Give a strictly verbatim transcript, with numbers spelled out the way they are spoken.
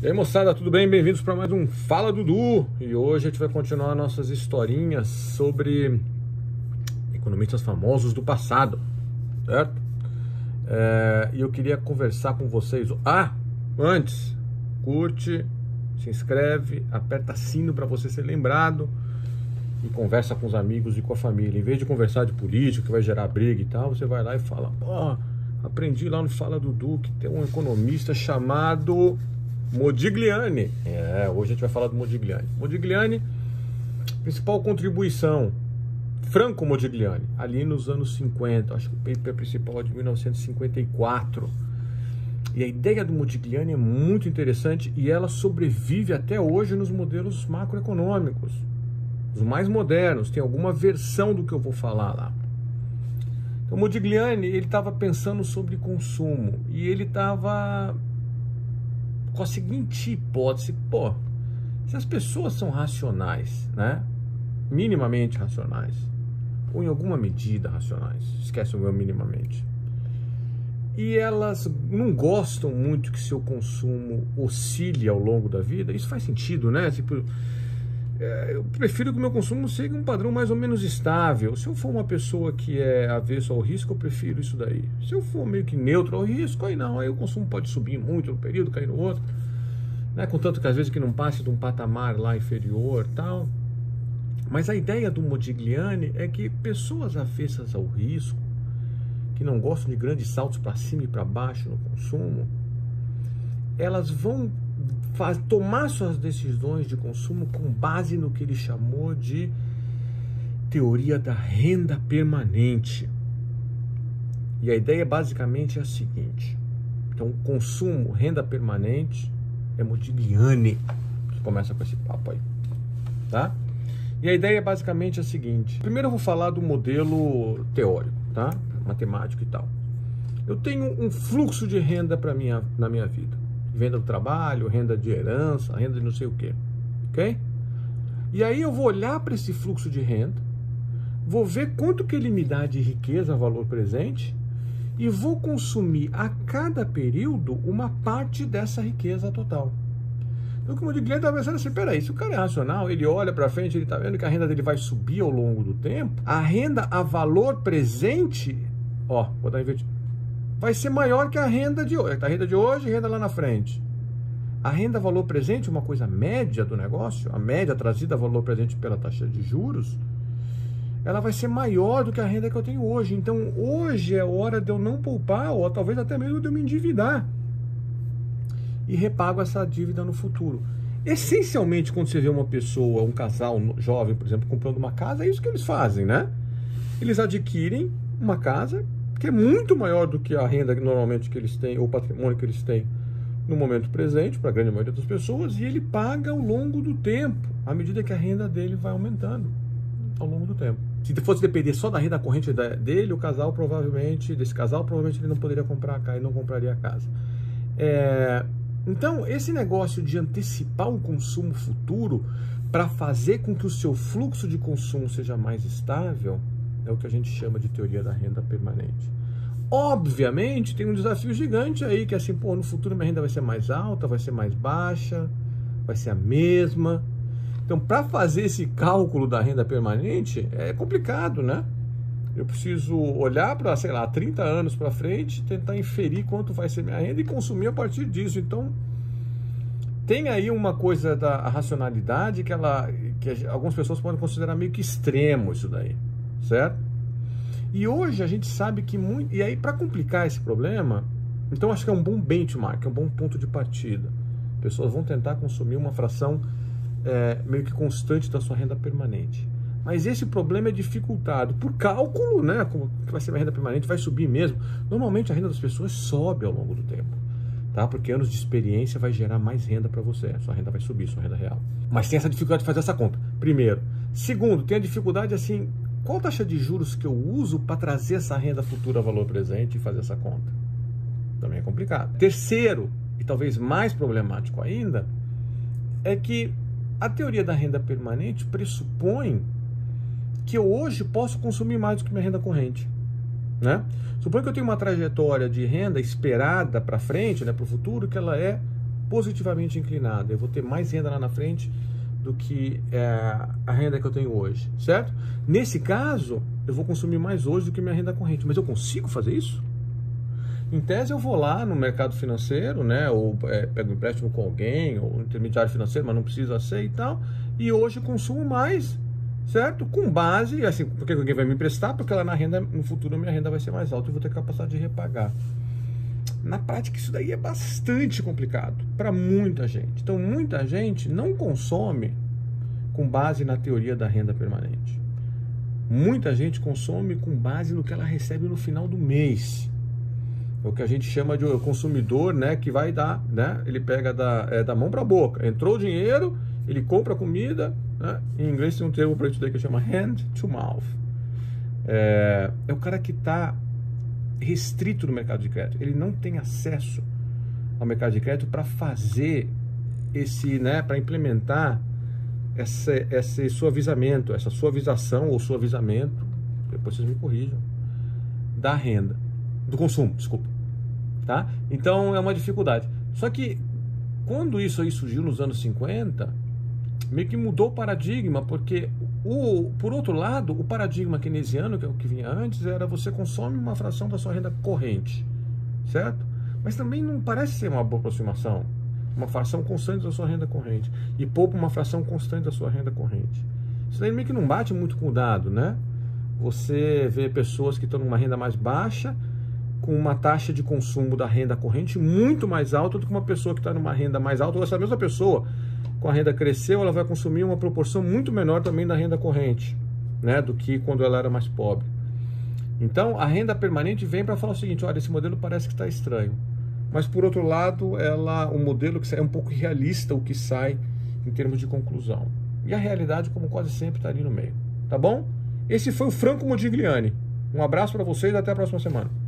E aí, moçada, tudo bem? Bem-vindos para mais um Fala Dudu. E hoje a gente vai continuar nossas historinhas sobre economistas famosos do passado, certo? É, e eu queria conversar com vocês. Ah, antes, curte, se inscreve, aperta sino para você ser lembrado e conversa com os amigos e com a família. Em vez de conversar de política, que vai gerar briga e tal, você vai lá e fala: ó, aprendi lá no Fala Dudu que tem um economista chamado Modigliani. É, hoje a gente vai falar do Modigliani. Modigliani, principal contribuição, Franco Modigliani, ali nos anos cinquenta, acho que o paper principal é de mil novecentos e cinquenta e quatro. E a ideia do Modigliani é muito interessante e ela sobrevive até hoje nos modelos macroeconômicos, os mais modernos. Tem alguma versão do que eu vou falar lá. Então, Modigliani, ele estava pensando sobre consumo e ele estava com a seguinte hipótese: pô, se as pessoas são racionais, né, minimamente racionais, ou em alguma medida racionais, esquece o meu minimamente, e elas não gostam muito que seu consumo oscile ao longo da vida, isso faz sentido, né? Tipo, eu prefiro que o meu consumo siga um padrão mais ou menos estável. Se eu for uma pessoa que é avesso ao risco, eu prefiro isso daí. Se eu for meio que neutro ao risco, aí não, aí o consumo pode subir muito no período, cair no outro, né? Contanto que às vezes que não passe de um patamar lá inferior, tal. Mas a ideia do Modigliani é que pessoas avessas ao risco, que não gostam de grandes saltos para cima e para baixo no consumo, elas vão faz, tomar suas decisões de consumo com base no que ele chamou de teoria da renda permanente. E a ideia basicamente é a seguinte: então, consumo, renda permanente, é Modigliani. Você começa com esse papo aí, tá? E a ideia é basicamente a seguinte: primeiro eu vou falar do modelo teórico, tá? Matemático e tal. Eu tenho um fluxo de renda para minha, na minha vida. Venda do trabalho, renda de herança, renda de não sei o que, ok? E aí eu vou olhar para esse fluxo de renda, vou ver quanto que ele me dá de riqueza, valor presente, e vou consumir a cada período uma parte dessa riqueza total. Então, como o Modigliani está pensando assim: peraí, se o cara é racional, ele olha para frente, ele está vendo que a renda dele vai subir ao longo do tempo, a renda a valor presente, ó, vou dar invertido, vai ser maior que a renda de hoje. A renda de hoje e renda lá na frente. A renda valor presente, uma coisa média do negócio, a média trazida a valor presente pela taxa de juros, ela vai ser maior do que a renda que eu tenho hoje. Então, hoje é hora de eu não poupar, ou talvez até mesmo de eu me endividar, e repago essa dívida no futuro. Essencialmente, quando você vê uma pessoa, um casal jovem, por exemplo, comprando uma casa, é isso que eles fazem, né? Eles adquirem uma casa que é muito maior do que a renda normalmente que eles têm, ou o patrimônio que eles têm no momento presente, para a grande maioria das pessoas, e ele paga ao longo do tempo, à medida que a renda dele vai aumentando ao longo do tempo. Se fosse depender só da renda corrente dele, o casal provavelmente, desse casal, provavelmente ele não poderia comprar a casa, ele não compraria a casa. É, então, esse negócio de antecipar um consumo futuro para fazer com que o seu fluxo de consumo seja mais estável, é o que a gente chama de teoria da renda permanente. Obviamente, tem um desafio gigante aí, que é assim: pô, no futuro minha renda vai ser mais alta, vai ser mais baixa, vai ser a mesma. Então, para fazer esse cálculo da renda permanente, é complicado, né? Eu preciso olhar para, sei lá, trinta anos para frente, tentar inferir quanto vai ser minha renda e consumir a partir disso. Então, tem aí uma coisa da racionalidade que, ela, que algumas pessoas podem considerar meio que extremo isso daí, certo? E hoje a gente sabe que muito... E aí, para complicar esse problema, então acho que é um bom benchmark, é um bom ponto de partida. Pessoas vão tentar consumir uma fração é, meio que constante da sua renda permanente. Mas esse problema é dificultado por cálculo, né? Como que vai ser minha renda permanente? Vai subir mesmo? Normalmente a renda das pessoas sobe ao longo do tempo, tá? Porque anos de experiência vai gerar mais renda para você. A sua renda vai subir, sua renda real. Mas tem essa dificuldade de fazer essa conta, primeiro. Segundo, tem a dificuldade assim: qual taxa de juros que eu uso para trazer essa renda futura a valor presente e fazer essa conta? Também é complicado. Terceiro, e talvez mais problemático ainda, é que a teoria da renda permanente pressupõe que eu hoje posso consumir mais do que minha renda corrente, né? Suponha que eu tenho uma trajetória de renda esperada para frente, né, para o futuro, que ela é positivamente inclinada. Eu vou ter mais renda lá na frente do que é, a renda que eu tenho hoje, certo? Nesse caso, eu vou consumir mais hoje do que minha renda corrente. Mas eu consigo fazer isso? Em tese, eu vou lá no mercado financeiro, né? Ou é, pego um empréstimo com alguém, ou um intermediário financeiro, mas não precisa ser e tal. E hoje consumo mais, certo? Com base, assim, porque alguém vai me emprestar, porque lá na renda, no futuro, a minha renda vai ser mais alta e eu vou ter capacidade de repagar. Na prática, isso daí é bastante complicado para muita gente. Então, muita gente não consome com base na teoria da renda permanente. Muita gente consome com base no que ela recebe no final do mês. É o que a gente chama de consumidor, né, que vai dar, né, ele pega da, é, da mão para a boca. Entrou o dinheiro, ele compra comida, né, em inglês tem um termo para isso daí que chama hand to mouth. É, é o cara que está restrito no mercado de crédito. Ele não tem acesso ao mercado de crédito para fazer esse, né, para implementar esse, esse suavizamento, essa suavização ou suavizamento, depois vocês me corrijam, da renda, do consumo, desculpa. Tá? Então é uma dificuldade. Só que quando isso aí surgiu nos anos cinquenta, meio que mudou o paradigma, porque o, por outro lado, o paradigma keynesiano, que é o que vinha antes, era você consome uma fração da sua renda corrente, certo? Mas também não parece ser uma boa aproximação, uma fração constante da sua renda corrente, e poupa uma fração constante da sua renda corrente. Isso daí meio que não bate muito com o dado, né? Você vê pessoas que estão numa renda mais baixa, com uma taxa de consumo da renda corrente muito mais alta do que uma pessoa que está numa renda mais alta, ou essa mesma pessoa, com a renda cresceu, ela vai consumir uma proporção muito menor também da renda corrente, né, do que quando ela era mais pobre. Então, a renda permanente vem para falar o seguinte: olha, esse modelo parece que está estranho, mas por outro lado, ela, o modelo que sai é um pouco irrealista, o que sai em termos de conclusão. E a realidade, como quase sempre, está ali no meio. Tá bom? Esse foi o Franco Modigliani. Um abraço para vocês e até a próxima semana.